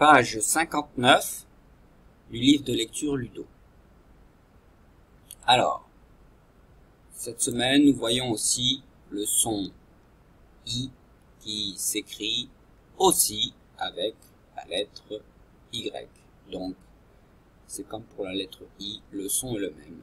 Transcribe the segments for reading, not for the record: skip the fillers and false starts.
page 59 du livre de lecture Ludo. Alors, cette semaine, nous voyons aussi le son I qui s'écrit aussi avec la lettre Y. Donc, c'est comme pour la lettre I, le son est le même.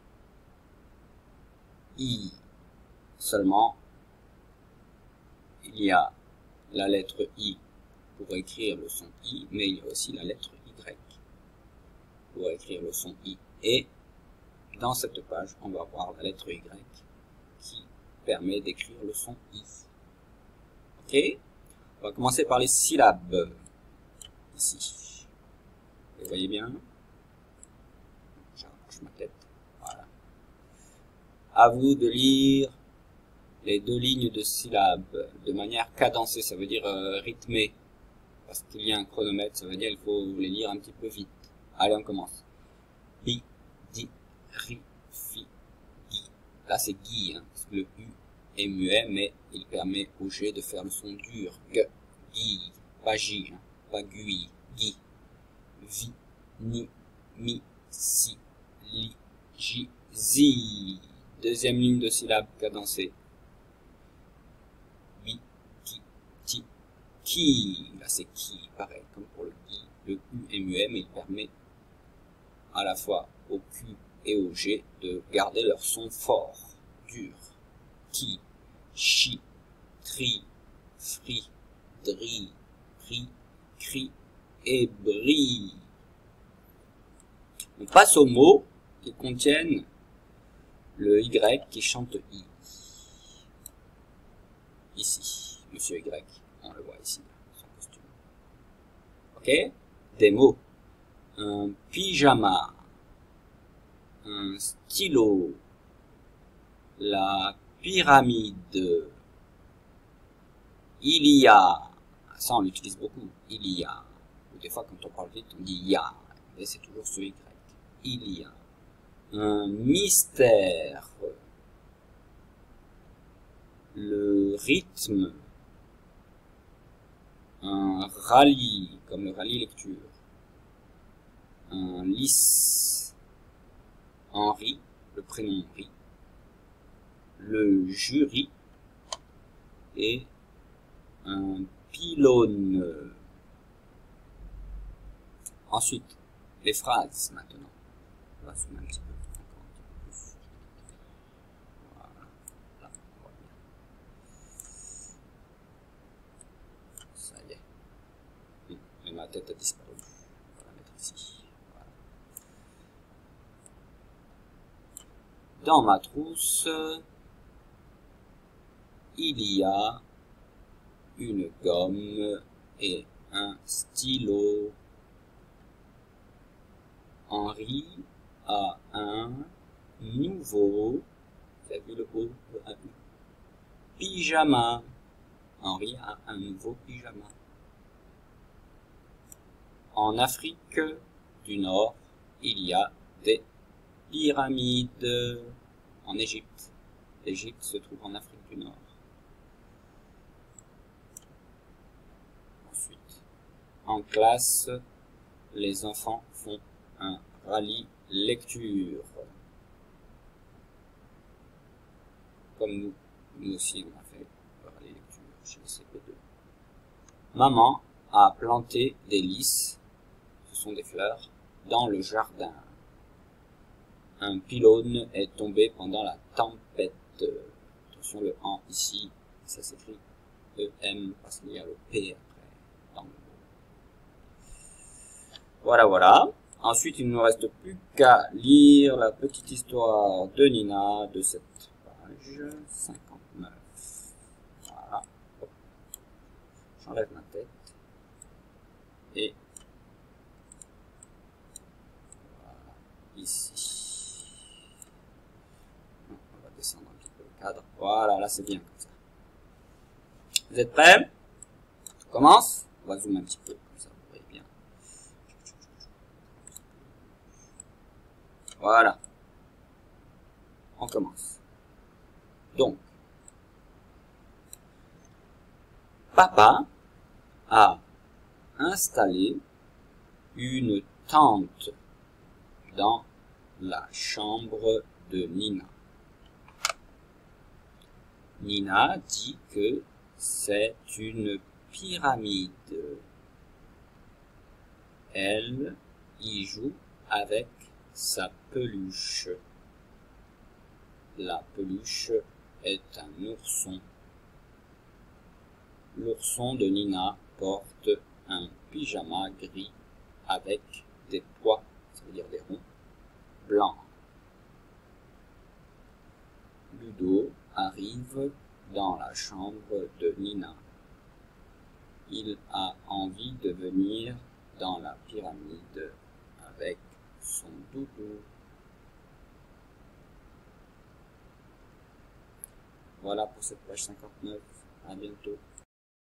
I, seulement, il y a la lettre I pour écrire le son I, mais il y a aussi la lettre Y pour écrire le son I. Et dans cette page, on va voir la lettre Y qui permet d'écrire le son I. Ok? On va commencer par les syllabes. Ici. Vous voyez bien? J'approche ma tête. Voilà. À vous de lire les 2 lignes de syllabes de manière cadencée, ça veut dire rythmée. Parce qu'il y a un chronomètre, ça veut dire qu'il faut les lire un petit peu vite. Allez, on commence. Bi, di, ri, fi, gui. Là, c'est gui, hein, parce que le U est muet, mais il permet au G de faire le son dur. G, gui, pas J, hein, pas gui, gui. Vi, ni, mi, si, li, ji, zi. 2e ligne de syllabes cadencée. Bi, ki, ti, qui. Là, c'est qui, pareil, comme pour le qui. Le U est muet, mais il permet à la fois au Q et au G de garder leur son fort, dur. Qui, chi, tri, fri, dri, pri, cri et bri. On passe aux mots qui contiennent le Y qui chante I. Ici, Monsieur Y, on le voit ici, son costume. Ok? Des mots. Un pyjama, un stylo, la pyramide, il y a, ça on l'utilise beaucoup, il y a, ou des fois quand on parle vite on dit ya, mais c'est toujours ce Y, il y a, un mystère, le rythme, un rallye, comme le rallye lecture, un lys, Henri, le prénom Henri, le jury et un pylône. Ensuite, les phrases maintenant. On va zoomer un petit peu, encore un petit peu plus. Voilà, là, on voit bien. Ça y est. Mais ma tête a disparu. On va la mettre ici. Voilà. Dans ma trousse, il y a une gomme et un stylo. Henri a un nouveau, vous avez vu le O, le A, pyjama. Henri a un nouveau pyjama. En Afrique du Nord, il y a des pyramides. En Égypte. L'Égypte se trouve en Afrique du Nord. Ensuite, en classe, les enfants font un rallye lecture. Comme nous aussi on a fait le rallye lecture chez le CP2. Maman a planté des lys, ce sont des fleurs, dans le jardin. Un pylône est tombé pendant la tempête. Attention le en ici, ça s'écrit EM parce qu'il y a le P après dans le mot. Voilà, voilà. Ensuite, il ne nous reste plus qu'à lire la petite histoire de Nina de cette page 59. Voilà. J'enlève ma tête. Et voilà, ici. On va descendre un petit peu le cadre. Voilà, là c'est bien comme ça. Vous êtes prêts? On commence. On va zoomer un petit peu, comme ça vous voyez bien. Voilà. On commence. Donc, papa a installé une tente dans la chambre de Nina. Nina dit que c'est une pyramide. Elle y joue avec sa peluche. La peluche est un ourson. L'ourson de Nina porte un pyjama gris avec des pois, ça veut dire des ronds, blancs. Ludo arrive dans la chambre de Nina. Il a envie de venir dans la pyramide avec son doudou. Voilà pour cette page 59. À bientôt.